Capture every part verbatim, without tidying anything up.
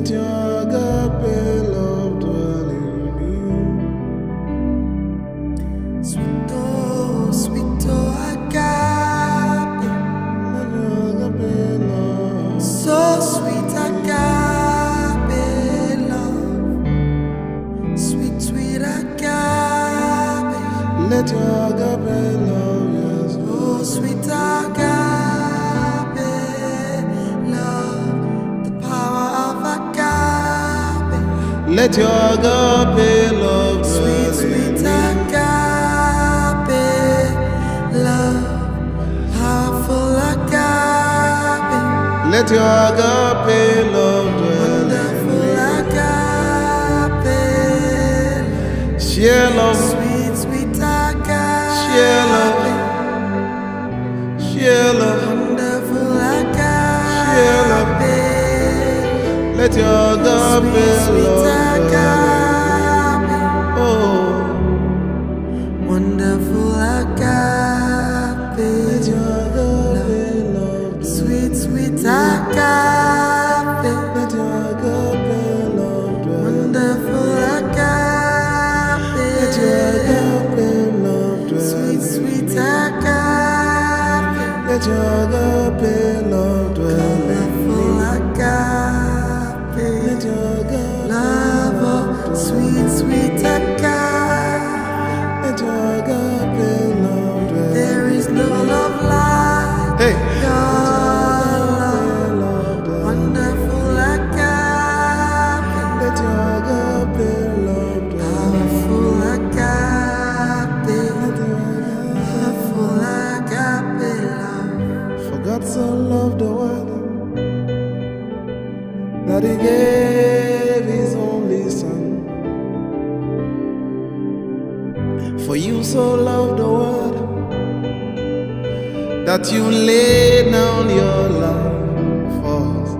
Let your agape love dwell in me. Sweet oh, sweet oh, agape. Let your agape love. So sweet agape love. Sweet, sweet agape. Let your agape love, yes. Oh, sweet agape love. The power of agape. Let your agape love Sweet, dwell sweet in me. agape love. Powerful agape. Let your agape love dwell in Wonderful agape. me. Share love, Sweet, sweet agape. share love, share love, Wonderful share love. agape. Let your agape Sweet, sweet love dwell in me. agape. Oh, Wonderful agape. let your agape love dwell. Sweet, sweet agape. Let your agape love dwell. Wonderful agape. Let your agape love dwell. Sweet, sweet agape. Let your agape love dwell. Colorful agape. Let your agape Love, oh, sweet, sweet agape. Let your agape love dwell. There is no love like Hey. your love. Love dwell. Wonderful agape. Let your agape love dwell. Powerful agape. Let your agape- Powerful agape love. For God so loved the world that He gave His only Son. For you so loved the world that you laid down your life for us.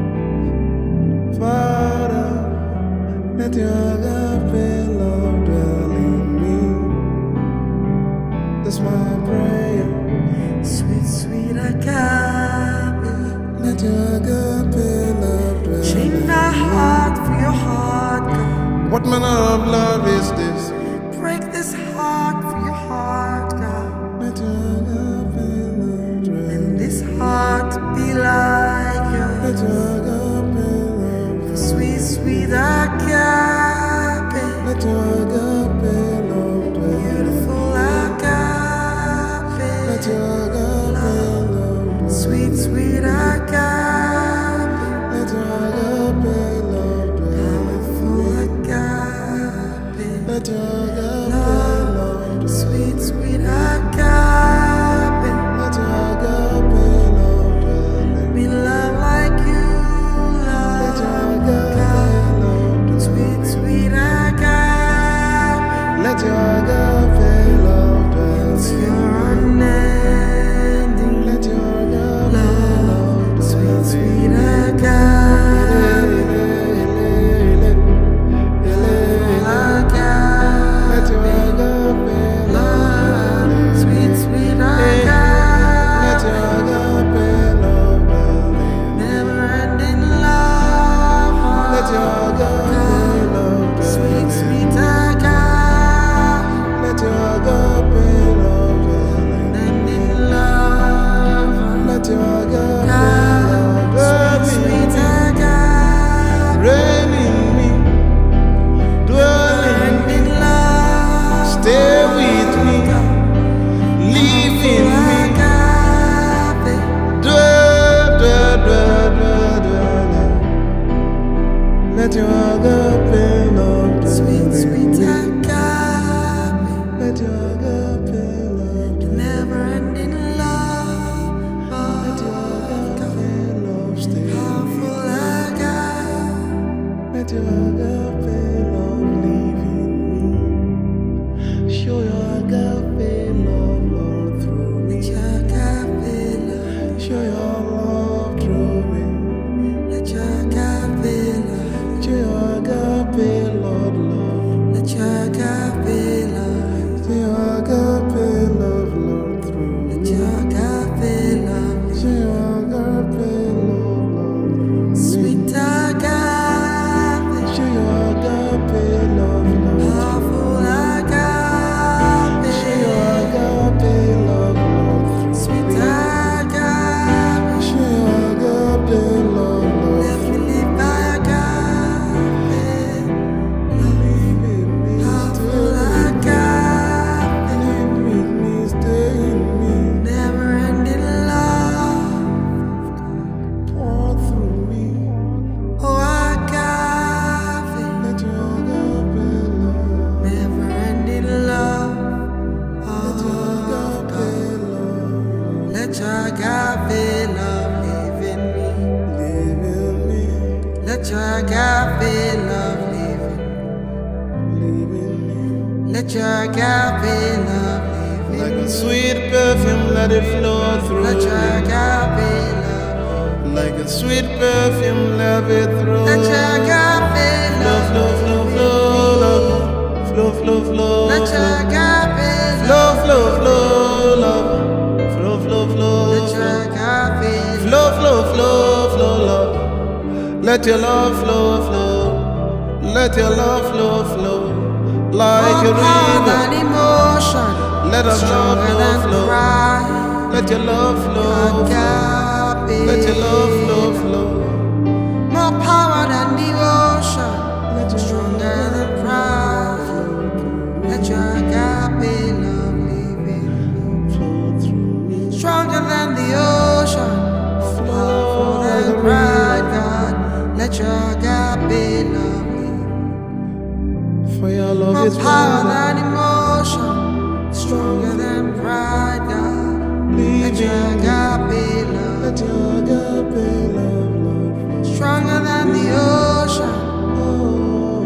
Father, let your agape love dwell in me. That's my prayer. Sweet, sweet agape. Let your agape love dwell Change in my me. heart for your heart, God. What manner of love is this? Break this heart for your heart, God. Let your agape love dwell. And this heart be like Let yours. your agape love dwell. Sweet, sweet agape. Let your agape love dwell. Beautiful Let agape. your agape love dwell. Sweet, sweet agape. Let your agape love dwell. Powerful agape. Let your agape Love. love dwell. Sweet, sweet agape. Let your agape love dwell. We love like you Let your love, agape God. love dwell. Sweet, sweet agape. Let your agape love dwell. It's your unending Let your agape love. love dwell. Sweet, sweet agape. Let your agape Love. Sweet, sweet agape. Let your agape love dwell. Never ending love. Let your agape love dwell. Sweet, sweet agape. Let your agape love dwell. Ending love. Let your agape love Sweet, dwell. sweet agape. Reign in me, dwell in me, Ending love. stay with me, live in me, Agape. dwell, dwell, dwell, dwell, dwell. Let your agape love dwell. Sweet, sweet agape. Let your agape love dwell. Never ending love. Let your agape love stay. Powerful agape. Let your agape love live in me. Show your agape love, Lord, through me. Let your agape love. Show your love through me. Let your agape love. Show your agape, Lord, Lord. Let your agape love. Show your agape love, Lord, through me. Let your agape love. Show your agape love, Lord, through me. Sweet agape. Let your agape love live in me. Let your agape love live in Like me. a sweet perfume, let it flow through Let your me. agape love. Like a sweet perfume, let it through. Let your agape Flow, love. flow, flow, flow, love. Flow, flow, flow. Let your agape Flow, love. flow, flow, love. Flow, flow, flow. Let your agape Flow, flow, flow, flow, love. Let your love flow, flow. Let your love flow, flow. Like a more power river. than emotion. Let our love Stronger flow, than flow. pride. Let your love flow, flow. Agape. Let your love flow, flow. More power than devotion. Stronger than pride. Let your agape love live in me. Stronger than the ocean. Powerful than pride, God. Let your agape love live. For your love More is power better. than emotion. Stronger than pride, God. Let your agape love. Let your agape love, love. Stronger than the ocean. Oh,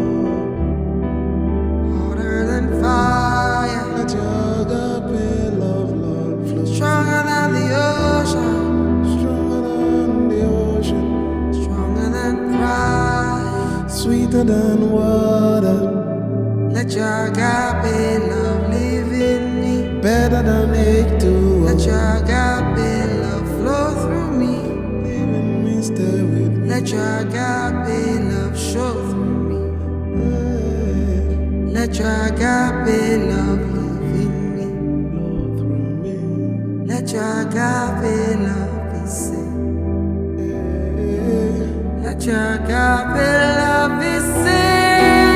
Hotter than fire. let your agape love, love flow. Stronger than the ocean. Stronger than the ocean. Stronger than pride. Sweeter than water. Let your agape love live in me. Better than egg to Let your agape love flow through me. live in me, stay with me. Let your agape love show through me. Hey, Let your agape love live in me. flow through me. Let your agape love be seen. Hey, Let your agape love be seen.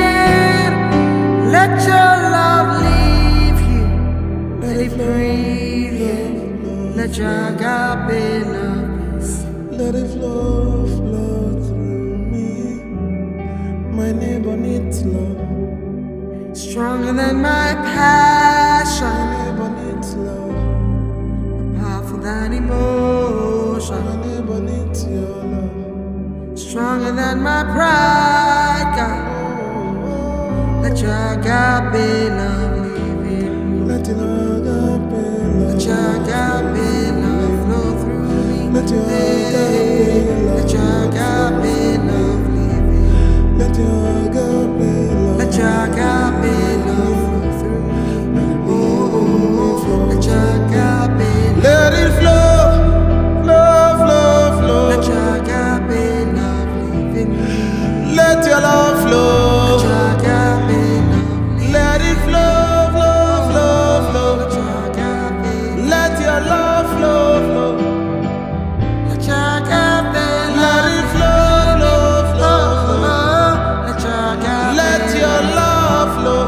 Let your love live here. Let it breathe here. Let your agape love be seen. let it flow, flow through me. My neighbor needs love. Stronger than my passion. My neighbor needs love. Powerful than emotion. My neighbor needs your love. Stronger than my pride, God. Let your agape love live in me. Let your agape Let love. your agape love flow through me. Let your agape love. Let your agape love live in me. Let your agape love. Let your agape love flow through me. Oh, let your agape love. Let it flow, flow, flow, flow. Let your agape love live in me. Let your love Let flow. your agape love live. Let it flow, flow, flow, flow. Let your agape. Let your love flow, flow. Let your agape Let love. it flow, flow, flow, flow. Let your agape. Let your love flow.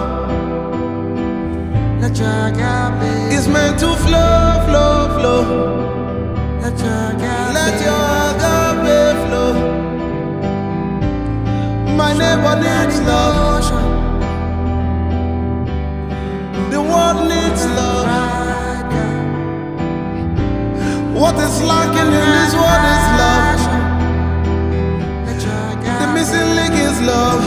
Let your agape. It's meant to flow, flow, flow. Let your agape. Let your agape flow. My neighbor needs love. Ocean. The world needs love. Pride, God. What is lacking in this world is love. Let your The agape. missing link is love.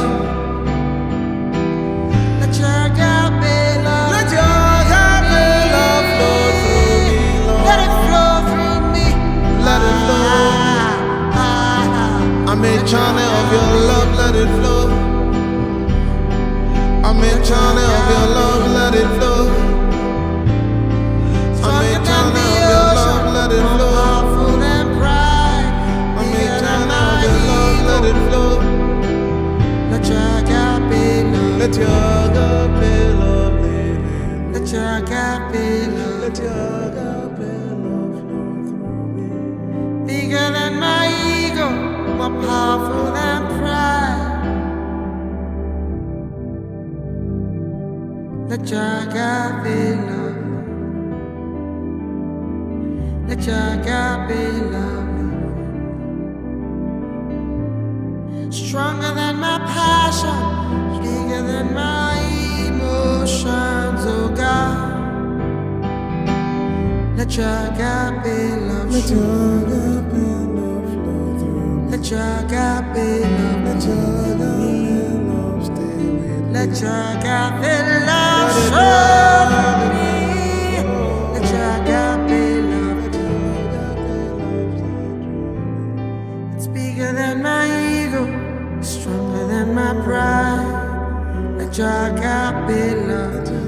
Let your agape love. Let your agape love flow through me, Lord. Let it flow through me. Let it flow. Ah, ah, ah. I'm a channel of your love, let it flow. I'm a channel of your love, let it flow. I'm a channel of your love, let it flow. Powerful than pride. I'm a Bigger than channel of my your love, let it ego. flow. Let your agape love. Let your agape love live in. Let your agape love. Let your agape love flow through me. Bigger than my ego. More powerful than pride. Let your agape love. Let your agape love. Stronger than my passion, bigger than my emotions, oh God. Let your agape love Let show. your agape love flow through me. Let your agape love Let your agape love stay with me. Let your agape love show me. Let your agape love do. It's bigger than my ego, stronger than my pride. Let your agape love do.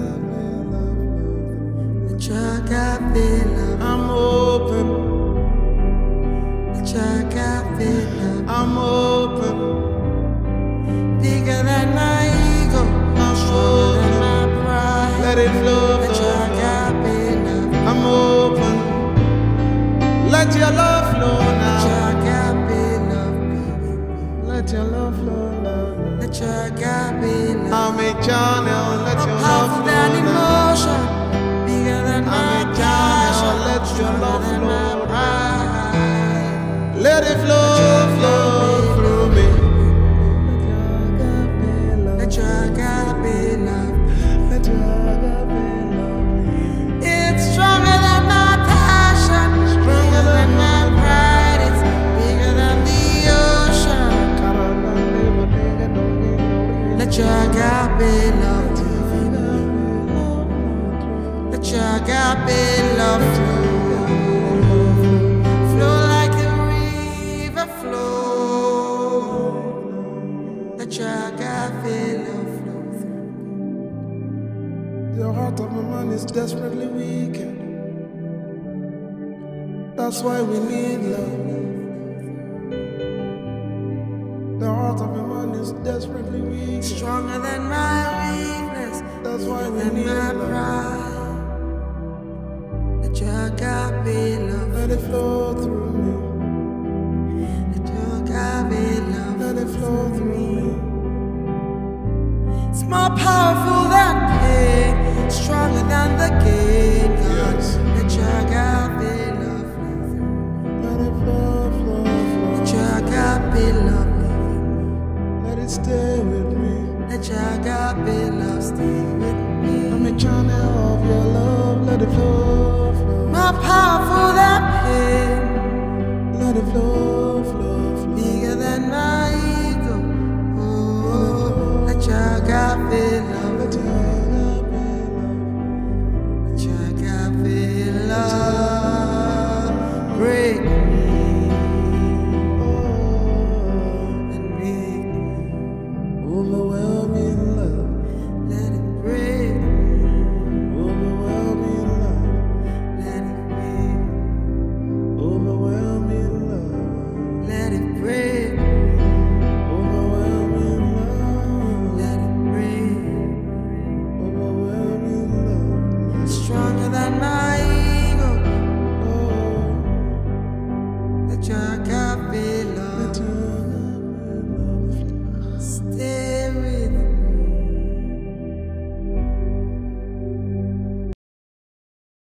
Let your agape love. I'm open. Let your agape love. I'm open. Bigger than my ego, stronger than my pride. Let it flow, Let your agape love. I'm open. Let your love flow Let your now. agape love be. Let your love flow now. Let your agape love. I'm a channel. Let More your love powerful flow than now. emotion, bigger than I'm my a channel. passion, Let your stronger love than my flow. pride. Let it flow, flow through me. Let your agape love. Let your agape love. It's stronger than my passion, stronger than my pride. It's bigger than the ocean. Let your agape love. Let your agape love flow, flow like a river flow. Let your agape love flow. The heart of a man is desperately weakened. That's why we need love. The heart of a man is desperately weak. Stronger than my weakness, That's why we than need my love. pride. Let your agape love. Let it flow through me. Let your agape love. Let it flow through me. It's more powerful than pain, stronger than the game.